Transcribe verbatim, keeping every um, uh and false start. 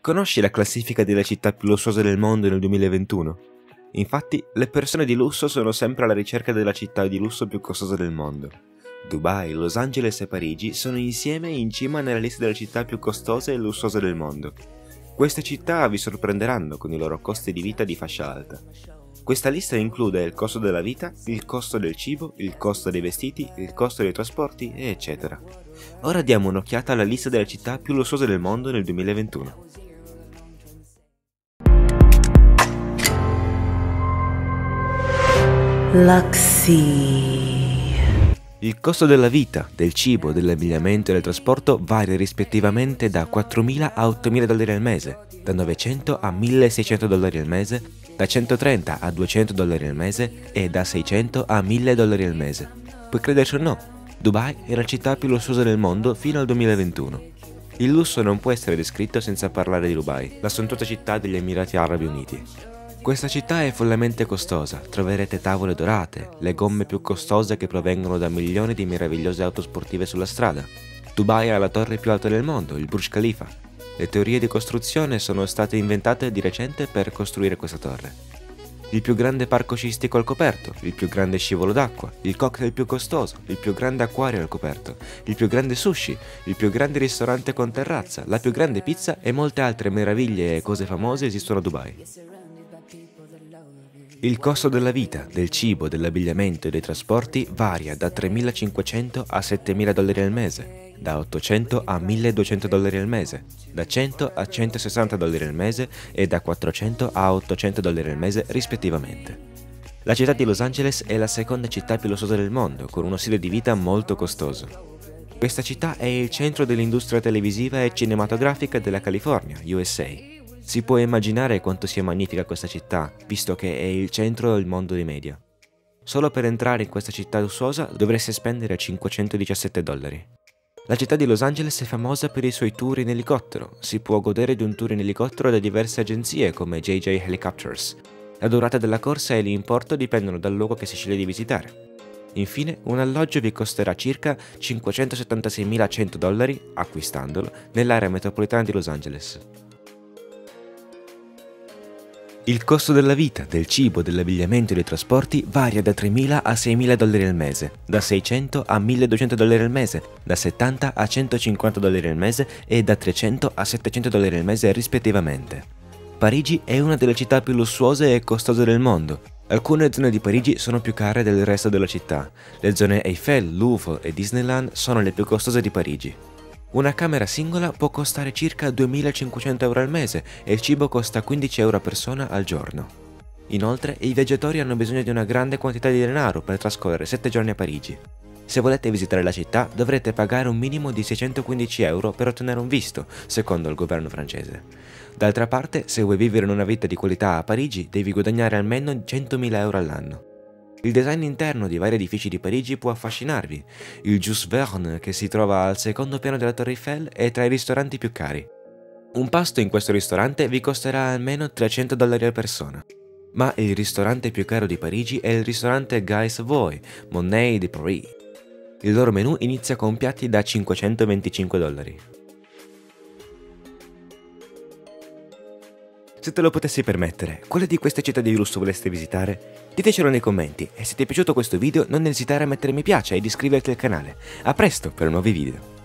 Conosci la classifica delle città più lussuose del mondo nel duemilaventuno? Infatti, le persone di lusso sono sempre alla ricerca della città di lusso più costosa del mondo. Dubai, Los Angeles e Parigi sono insieme in cima nella lista delle città più costose e lussuose del mondo. Queste città vi sorprenderanno con i loro costi di vita di fascia alta. Questa lista include il costo della vita, il costo del cibo, il costo dei vestiti, il costo dei trasporti, eccetera. Ora diamo un'occhiata alla lista delle città più lussuose del mondo nel duemilaventuno. Luxy. Il costo della vita, del cibo, dell'abbigliamento e del trasporto varia rispettivamente da quattromila a ottomila dollari al mese, da novecento a milleseicento dollari al mese, da centotrenta a duecento dollari al mese e da seicento a mille dollari al mese. Puoi crederci o no, Dubai è la città più lussuosa del mondo fino al duemilaventuno. Il lusso non può essere descritto senza parlare di Dubai, la sontuosa città degli Emirati Arabi Uniti. Questa città è follemente costosa, troverete tavole dorate, le gomme più costose che provengono da milioni di meravigliose auto sportive sulla strada. Dubai ha la torre più alta del mondo, il Burj Khalifa. Le teorie di costruzione sono state inventate di recente per costruire questa torre. Il più grande parco sciistico al coperto, il più grande scivolo d'acqua, il cocktail più costoso, il più grande acquario al coperto, il più grande sushi, il più grande ristorante con terrazza, la più grande pizza e molte altre meraviglie e cose famose esistono a Dubai. Il costo della vita, del cibo, dell'abbigliamento e dei trasporti varia da tremilacinquecento a settemila dollari al mese, da ottocento a milleduecento dollari al mese, da cento a centosessanta dollari al mese e da quattrocento a ottocento dollari al mese rispettivamente. La città di Los Angeles è la seconda città più lussuosa del mondo, con uno stile di vita molto costoso. Questa città è il centro dell'industria televisiva e cinematografica della California, U S A. Si può immaginare quanto sia magnifica questa città, visto che è il centro del mondo dei media. Solo per entrare in questa città lussuosa dovreste spendere cinquecentodiciassette dollari. La città di Los Angeles è famosa per i suoi tour in elicottero. Si può godere di un tour in elicottero da diverse agenzie come J J Helicopters. La durata della corsa e l'importo dipendono dal luogo che si sceglie di visitare. Infine, un alloggio vi costerà circa cinquecentosettantaseimilacento dollari, acquistandolo, nell'area metropolitana di Los Angeles. Il costo della vita, del cibo, dell'abbigliamento e dei trasporti varia da tremila a seimila dollari al mese, da seicento a milleduecento dollari al mese, da settanta a centocinquanta dollari al mese e da trecento a settecento dollari al mese rispettivamente. Parigi è una delle città più lussuose e costose del mondo. Alcune zone di Parigi sono più care del resto della città. Le zone Eiffel, Louvre e Disneyland sono le più costose di Parigi. Una camera singola può costare circa duemilacinquecento euro al mese e il cibo costa quindici euro a persona al giorno. Inoltre, i viaggiatori hanno bisogno di una grande quantità di denaro per trascorrere sette giorni a Parigi. Se volete visitare la città, dovrete pagare un minimo di seicentoquindici euro per ottenere un visto, secondo il governo francese. D'altra parte, se vuoi vivere una vita di qualità a Parigi, devi guadagnare almeno centomila euro all'anno. Il design interno di vari edifici di Parigi può affascinarvi. Il Jules Verne, che si trova al secondo piano della Torre Eiffel, è tra i ristoranti più cari. Un pasto in questo ristorante vi costerà almeno trecento dollari a persona. Ma il ristorante più caro di Parigi è il ristorante Guy Savoy, Monet de Paris. Il loro menù inizia con piatti da cinquecentoventicinque dollari. Se te lo potessi permettere, quale di queste città di lusso voleste visitare? Ditecelo nei commenti e se ti è piaciuto questo video non esitare a mettere mi piace ed iscriverti al canale. A presto per nuovi video!